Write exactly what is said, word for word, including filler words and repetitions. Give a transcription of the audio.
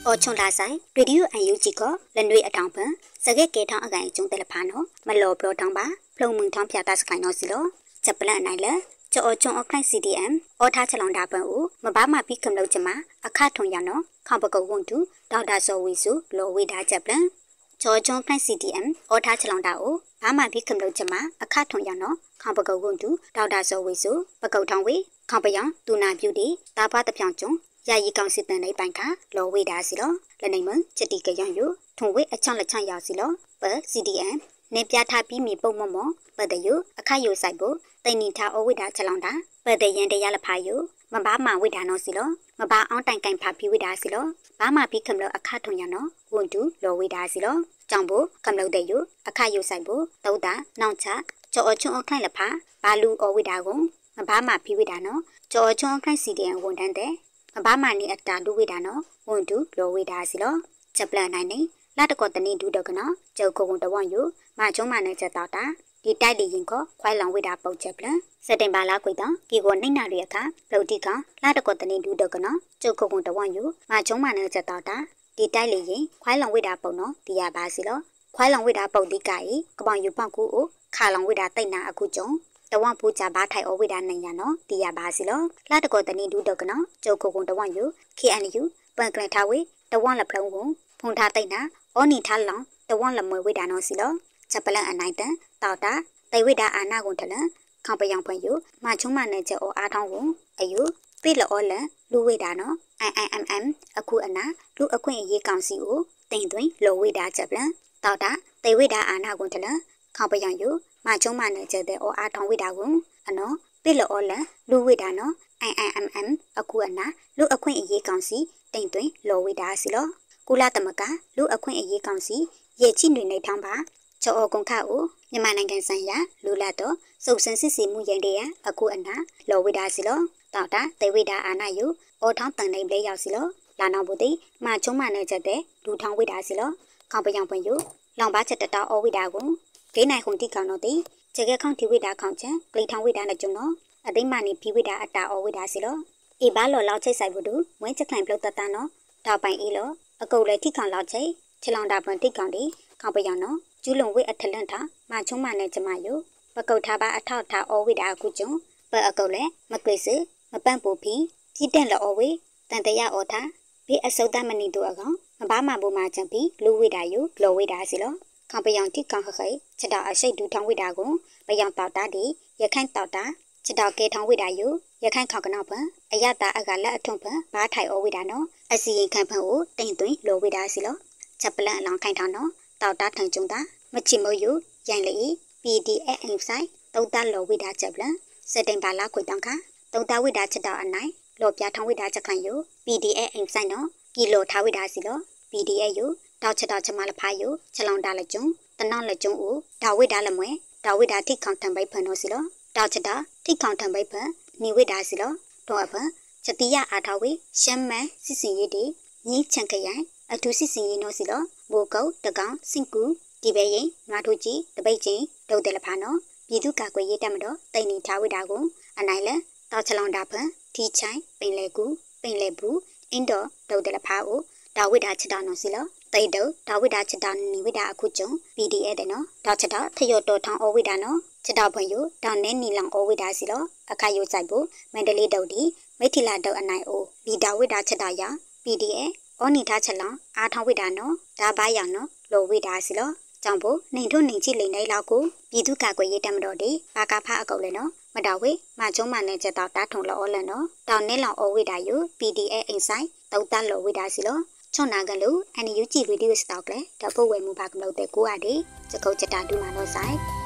အော်ချွန်လာဆိုင်ရေဒီယိုအန်ယူဂျီကလနွေအထောင်ပန်စကဲကေထောင်းအကန်ကျုံတယ်လဖာနော်မလော်ဘလောထောင်းပါဖလုံမှုန်ထောင်းပြတာစခိုင်နော်စီလောချက်ပလန့်နိုင်လေကျော်ချွန်အခိုင် စီ ဒီ အမ် အော်ထားချလောင်တာပန်ဦးမဘာမပြီးကံလို့ချမအခထုံရနော်ခေါပကုတ်ဝွန်တူဒေါက်တာစောဝီစုလောဝေတာချက်ပလန့်ကျော်ချွန်ခိုင် စီ ဒီ အမ် အော်ထားချလောင်တာဦးဘာမပြီးကံလို့ချမအခထုံရနော်ခေါပကုတ်ဝွန်တူဒေါက်တာစောဝီစုပကုတ်ထောင်းဝေခေါပယံတူနာပြူတီတာဖာတပြောင်ကျုံယာယီကောင်စစ်တန်လေးပိုင်ခါလောဝေတာစီလောလနေမချက်တီကရံယူထုံဝေအချောင်းလက်ချောင်းရောက်စီလောပ စီ ဒီ အမ် နေပြထားပြီးမြေပုံမမောပဒယုအခါယုဆိုင်ဖို့တိန်နီထားအဝိဒါချလောင်တာပဒယန်တရားလဖာယုမဘာမဝိဒါနောစီလောမဘာအောင်တိုင်ကန်ဖာပြီးဝိဒါစီလောဘာမပြီးခမလောအခါထုံရနောဝွန်တူလောဝိဒါစီလောကြောင့်ဖို့ခမလောတဲ့ယုအခါယုဆိုင်ဖို့တုတ်တာနောင်ချကြောအချွန်အခန့်လဖာဘာလူအဝိဒါကိုမဘာမပြီးဝိဒါနောကြောအချွန်အခန့်စီဒီအမ်ဝန်တန်းတဲ့မဘာမနီအတာလူဝိဒါနောဝွန်တူလောဝိဒါစီလောချက်ပလန်နိုင်နေလာတကောတနေဒူဒကနောကျုပ်ကိုဝန်တဝယူမချုံမနဲ့ချက်တော့တာဒီတိုက်ဒီရင်ကိုခွိုင်းလောင်ဝိတာပုတ်ချက်ပလန်စက်တင်ဘာလာကွေတောင်ဒီကိုနှိမ့်နာရအခါပလုတ်တိကလာတကောတနေဒူဒကနောကျုပ်ကိုဝန်တဝယူမချုံမနဲ့ချက်တော့တာဒီတိုက်လေရင်ခွိုင်းလောင်ဝိတာပုတ်နော်ဒီရပါစီလောခွိုင်းလောင်ဝိတာပုတ်ဒီကကြီးကပောင်ယူပေါက်ကူကိုခါလောင်ဝိတာတိတ်နာအခုကျုံတဝပူကြဘာထိုင်အဝိတာနိုင်ရနော်ဒီရပါစီလောလာတကောတနေဒူဒကနောကျုပ်ကိုဝန်တဝယူ ကေအန်ယူ ပန်ကလန်ထားဝေတဝလဖလုံးကိုဖုန်ထားတိတ်နာအော်နီထားလောင်တဝလမွေဝိတာနော်စီလောချက်ပလန်အနိုင်တန်တောက်တာတေဝိတာအာနာကုန်ထလန်ခေါပယောင်ဖွင့်ယူမချုံမနဲ့ချက်အောအားထောင်းကိုအယူပိလောလန်လူဝိတာနော် ไอ ไอ เอ็ม เอ็ม အခုအနာလူအခွင့်အရေးကောင်စီကိုတင်သွင်းလောဝိတာချက်ပလန်တောက်တာတေဝိတာအာနာကုန်ထလန်ခေါပယောင်ယူမချုံမနဲ့ချက်တဲ့အောအားထောင်းဝိတာကိုအနော်ပိလောလန်လူဝိတာနော် ไอ ไอ เอ็ม เอ็ม အခုအနာလူအခွင့်အရေးကောင်စီတင်သွင်းလောဝိတာစီလောကုလသမဂ္ဂလူအခွင့်အရေးကောင်စီရဲ့ချိနေနေထောင်းပါချောအကုံခါကိုမြန်မာနိုင်ငံဆိုင်ရာလူလာတော့စုပ်စင်စစ်စီမှုရင်တရအခုအနာလောဝိဒါစီလောတောက်တာတေဝိဒါအာနာယုအောထောင်းတန်နေလေးရောက်စီလောလာနောက်ဘူးတိမချုံမနဲ့ချက်တဲ့လူထောင်းဝိဒါစီလောခေါပယောင်ပွင့်ယုလောင်ပါချက်တတော်အဝိဒါကိုဂိနိုင်ခုန်တိကောင်တော့တိချက်ခဲခေါန်တီဝိဒါခေါန်ချံဂလိထောင်းဝိဒါနဲ့ကျုံတော့အသိမနီပြီးဝိဒါအတာအဝိဒါစီလောအေဘာလောလောက်ချိတ်ဆိုင်ဘူးတူဝင်းချက်ခိုင်ပလုတ်တတနော်တောက်ပိုင်အေးလောအကုတ်လေထိခေါင်လောက်ချိတ်ချလောင်တာပွန်တိကောင်ဒီခေါပယောင်နော်ကျူးလုံဝိအထလန့်တာမချုံမနဲ့ကျမယုပကုတ်ထားပါအထောက်ထားအဝိဒါအခုကျုံပအကုတ်လေမကွေစမပန့်ပူဖီပြည့်တဲ့လောဝိတန်တရအောထားဘေးအစုတ်တမနီတို့အကောင်မဘာမဘူမာချံပြီးလူဝိဒါယုလောဝိဒါစီလောခေါပယောင်တိကောင်ခခိချက်တော်အရှိတ်ဒူထောင်းဝိဒါကိုပယောင်တောက်တာဒီရခိုင်တောက်တာချက်တော်ကေထောင်းဝိဒါယုရခိုင်ခေါကနောက်ပံအယတာအကလက်အထုံပံဘာထိုင်အဝိဒါနော်အစီရင်ခံဖန်ကိုတင်သွင်းလောဝိဒါစီလောချက်ပလန့်အလောင်းခိုင်ထောင်းနော်တောက်တာထန်ကျုံတာမချီမိုယုရိုင်လေ ပီ ဒီ အက် အင်ဆိုင်တုတ်တလောဝိဒါချက်ပလန်စက်တင်ဘာလာခွေတောင်ခါတုတ်တဝိဒါချက်တော်အနိုင်လောပြထောင်းဝိဒါချက်ခိုင်ယု ပီ ဒီ အက် အင်ဆိုင်နော်ကီလိုထားဝိဒါစီလော ပီ ဒီ အက် ယုတောက်ချက်တော်ချက်မလဖာယုချက်လောင်တာလက်ကျုံတနောက်လက်ကျုံဦးဒါဝိဒါလမွဲဒါဝိဒါထိခေါန်ထံပိတ်ဖန်နော်စီလောတောက်ချက်တော်ထိခေါန်ထံပိတ်ဖန်နေဝိဒါစီလောတော့အဖန်ချက်တိယအာထဝိရှမ်းမန်စစ်စင်ရည်တီညီချန်ခရိုင်အထူးစစ်စင်ရည်နော်စီလောဘူကုတ်တကောင်စင်ကူဒီပဲရင်နွားထိုးကြီးတပိတ်ချင်းဒုတ်တယ်လဖာနော်ပြည်သူ့ကာကွယ်ရေးတပ်မတော်တိန်နေထားဝိတာကိုအနိုင်လဲတောက်ချလောင်တာဖန်ထီချိုင်ပင်လေကူပင်လေဘူးအင်းတော်ဒုတ်တယ်လဖာကိုဒါဝိတာချစ်တော်နော်စီလောတိတ်တော့ဒါဝိတာချစ်တော်နေဝိတာအခုကျုံ ပီ ဒီ အက် တဲ့နော်ဒါချစ်တော်ထရတော်ထောင်းအဝိတာနော်ချစ်တော်ဖွင့်ယူတောင်းနေနီလောင်အဝိတာစီလောအခါယူဆိုင်ဖို့မန္တလေးဒုတ်ဒီမိထီလာဒုတ်အနိုင်အိုဒီဒါဝိတာချစ်တော်ရ ပီ ဒီ အက် အောနီထားချက်လောင်အားထောင်းဝိတာနော်ဒါဘာရောင်နော်လောဝိတာစီလောကြောင့်ဖို့နှိမ်ထုံနှိမ်ချိလိန်နေလောက်ကိုပြည်သူ့ကာကွယ်ရေးတပ်မတော်ဒီပါကဖအကုတ်လဲနော်မတော်ဝေမချုံမနဲ့ချက်တော့တားထုံလောအော်လန်နော်တောင်းနေလောင်အော်ဝိတာယူ ပီ ဒီ အက် အင်ဆိုင်တုတ်တလောဝိတာစီလောချွန်နာကလူအန်ယူဂျီဗီဒီယိုစတောက်လဲတပုတ်ဝဲမှုပါကမလို့တဲ့ကိုအားဒီစကုတ်ချက်တာဒူမာတော့ဆိုင်